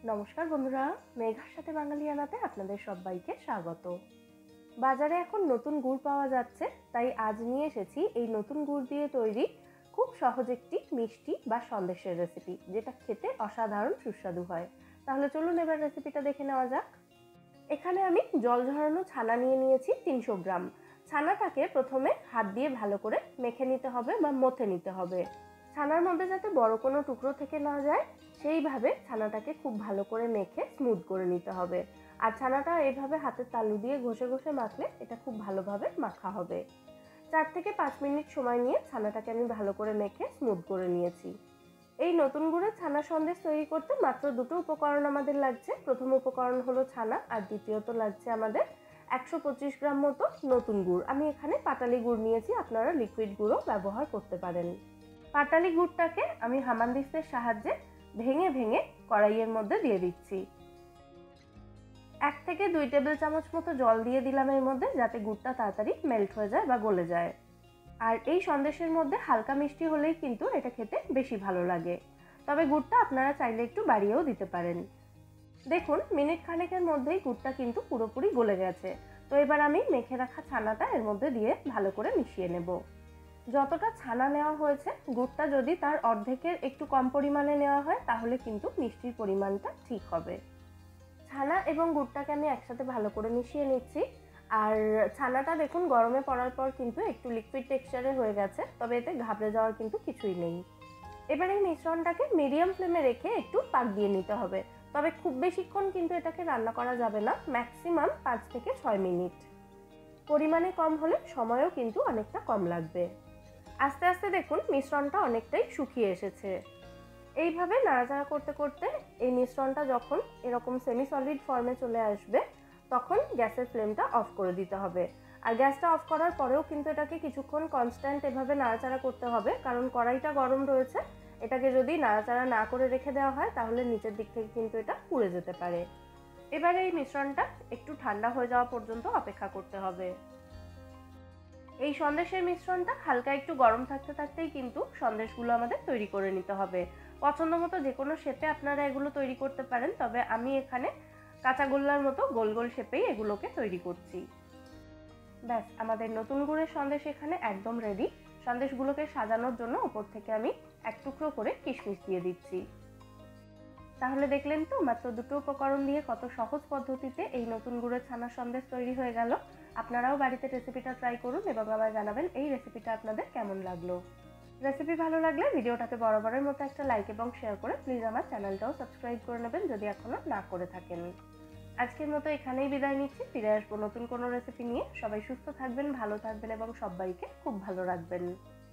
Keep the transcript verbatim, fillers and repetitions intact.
নমস্কার বন্ধুরা, মেঘার সাথে বাঙালিয়ানাতে আপনাদের সবাইকে স্বাগত। বাজারে এখন নতুন গুড় পাওয়া যাচ্ছে, তাই আজ নিয়ে এসেছি এই নতুন গুড় দিয়ে তৈরি খুব সহজ একটি মিষ্টি বা সন্দেশের রেসিপি, যেটা খেতে অসাধারণ সুস্বাদু হয়। তাহলে চলুন এবার রেসিপিটা দেখে নেওয়া যাক। এখানে আমি জল ঝরানো ছানা নিয়ে নিয়েছি তিনশো গ্রাম। ছানাটাকে প্রথমে হাত দিয়ে ভালো করে মেখে নিতে হবে বা মথে নিতে হবে। ছানার মধ্যে যাতে বড় কোনো টুকরো থেকে না যায় সেইভাবে ছানাটাকে খুব ভালো করে মেখে স্মুথ করে নিতে হবে। আর ছানাটা এইভাবে হাতের তালু দিয়ে ঘষে ঘষে মাখলে এটা খুব ভালোভাবে মাখা হবে। চার থেকে পাঁচ মিনিট সময় নিয়ে ছানাটাকে আমি ভালো করে মেখে স্মুথ করে নিয়েছি। এই নতুন গুড়ের ছানা সন্দেশ তৈরি করতে মাত্র দুটো উপকরণ আমাদের লাগছে। প্রথম উপকরণ হলো ছানা, আর দ্বিতীয়ত লাগছে আমাদের একশো পঁচিশ গ্রাম মতো নতুন গুড়। আমি এখানে পাটালি গুড় নিয়েছি, আপনারা লিকুইড গুঁড়ো ব্যবহার করতে পারেন। পাটালি গুড়টাকে আমি হামানদিস্তের সাহায্যে ভেঙে ভেঙে কড়াইয়ের মধ্যে দিয়ে দিচ্ছি। এক থেকে দুই টেবিল চামচ মতো জল দিয়ে দিলাম এর মধ্যে, যাতে গুড়টা তাড়াতাড়ি মেল্ট হয়ে যায় বা গলে যায়। আর এই সন্দেশের মধ্যে হালকা মিষ্টি হলেই কিন্তু এটা খেতে বেশি ভালো লাগে, তবে গুড়টা আপনারা চাইলে একটু বাড়িয়েও দিতে পারেন। দেখুন, মিনিট খানেকের মধ্যেই গুড়টা কিন্তু পুরোপুরি গলে গেছে। তো এবার আমি মেখে রাখা ছানাটা এর মধ্যে দিয়ে ভালো করে মিশিয়ে নেব। যতটা ছানা নেওয়া হয়েছে, গুড়টা যদি তার অর্ধেকের একটু কম পরিমাণে নেওয়া হয় তাহলে কিন্তু মিষ্টির পরিমাণটা ঠিক হবে। ছানা এবং গুড়টাকে আমি একসাথে ভালো করে মিশিয়ে নিচ্ছি। আর ছানাটা দেখুন গরমে পড়ার পর কিন্তু একটু লিকুইড টেক্সচারে হয়ে গেছে, তবে এতে ঘাবড়ে যাওয়ার কিন্তু কিছুই নেই। এবার এই মিশ্রণটাকে মিডিয়াম ফ্লেমে রেখে একটু পাক দিয়ে নিতে হবে, তবে খুব বেশিক্ষণ কিন্তু এটাকে রান্না করা যাবে না, ম্যাক্সিমাম পাঁচ থেকে ছয় মিনিট। পরিমাণে কম হলে সময়ও কিন্তু অনেকটা কম লাগবে। আস্তে আস্তে দেখুন মিশ্রণটা অনেকটাই শুকিয়ে এসেছে। এইভাবে নাড়াচাড়া করতে করতে এই মিশ্রণটা যখন এরকম সেমি সলিড ফর্মে চলে আসবে, তখন গ্যাসের ফ্লেমটা অফ করে দিতে হবে। আর গ্যাসটা অফ করার পরেও কিন্তু এটাকে কিছুক্ষণ কনস্ট্যান্ট এভাবে নাড়াচাড়া করতে হবে, কারণ কড়াইটা গরম রয়েছে। এটাকে যদি নাড়াচাড়া না করে রেখে দেওয়া হয় তাহলে নিচের দিক থেকে কিন্তু এটা পুড়ে যেতে পারে। এবারে এই মিশ্রণটা একটু ঠান্ডা হয়ে যাওয়া পর্যন্ত অপেক্ষা করতে হবে। এই সন্দেশের মিশ্রণটা হালকা একটু গরম থাকতে থাকতেই কিন্তু সন্দেশগুলো আমাদের তৈরি করে নিতে হবে। পছন্দ মতো যে কোনো শেপে আপনারা এগুলো তৈরি করতে পারেন, তবে আমি এখানে কাঁচা গোল্লার মতো গোল গোল শেপেই এগুলোকে তৈরি করছি। ব্যাস, আমাদের নতুন গুড়ের সন্দেশ এখানে একদম রেডি। সন্দেশগুলোকে সাজানোর জন্য উপর থেকে আমি এক টুকরো করে কিশমিশ দিয়ে দিচ্ছি। তাহলে দেখলেন তো, মাত্র দুটো উপকরণ দিয়ে কত সহজ পদ্ধতিতে এই নতুন গুড়ের ছানার সন্দেশ তৈরি হয়ে গেল। আপনারাও বাড়িতে রেসিপিটা ট্রাই করুন এবং আবার জানাবেন এই রেসিপিটা আপনাদের কেমন লাগলো। রেসিপি ভালো লাগলে ভিডিওটাকে বরাবরের মতো একটা লাইক এবং শেয়ার করে প্লিজ আমার চ্যানেলটাও সাবস্ক্রাইব করে নেবেন যদি এখনো না করে থাকেন। আজকের মতো এখানেই বিদায় নিচ্ছি, ফিরে আসবো নতুন কোনো রেসিপি নিয়ে। সবাই সুস্থ থাকবেন, ভালো থাকবেন এবং সবাইকে খুব ভালো রাখবেন।